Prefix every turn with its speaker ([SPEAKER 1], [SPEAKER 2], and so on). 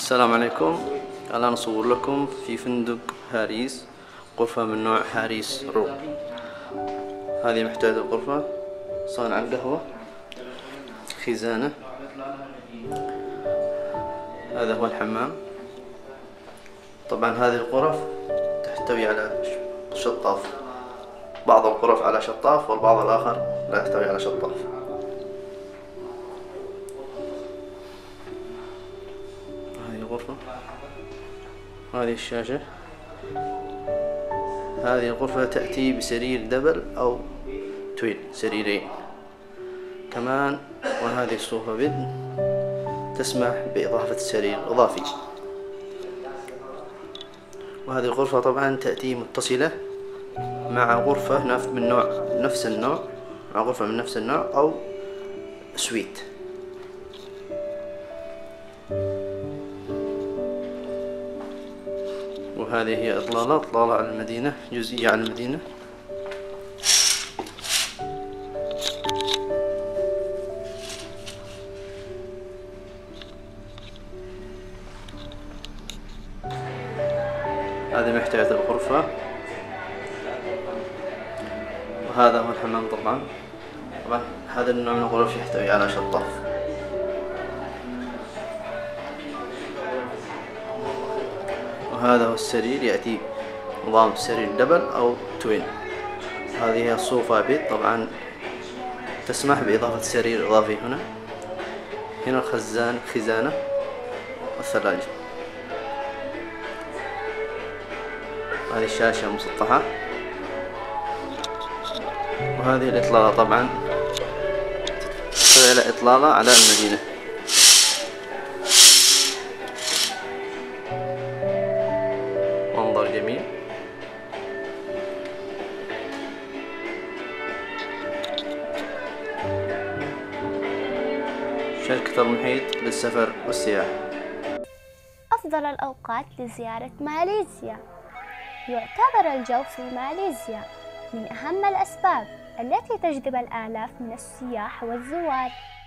[SPEAKER 1] السلام عليكم. الآن أصور لكم في فندق هاريس، غرفة من نوع هاريس رو. هذه محتويات الغرفة: صانع القهوة، خزانة، هذا هو الحمام. طبعا هذه الغرف تحتوي على شطاف، بعض الغرف على شطاف والبعض الآخر لا يحتوي على شطاف. هذه الغرفة، هذه الشاشة. هذه الغرفة تأتي بسرير دبل أو توين، سريرين كمان. وهذه الصوفة بيد تسمح بإضافة سرير إضافي. وهذه الغرفة طبعا تأتي متصلة مع غرفة من نفس النوع، مع غرفة من نفس النوع أو سويت. وهذه هي إطلالة على المدينة، جزئية على المدينة. هذه محتويات الغرفة، وهذا هو الحمام. طبعا هذا النوع من الغرف يحتوي على شطاف. وهذا هو السرير، يأتي نظام سرير دبل أو توين. هذه هي الصوفة بيت، طبعا تسمح بإضافة سرير إضافي. هنا الخزانة والثلاجة. هذه الشاشة مسطحة. وهذه الإطلالة طبعا تحتوي على إطلالة على المدينة. منظر جميل. شركة المحيط للسفر والسياحة.
[SPEAKER 2] أفضل الأوقات لزيارة ماليزيا. يعتبر الجو في ماليزيا من أهم الأسباب التي تجذب الآلاف من السياح والزوار.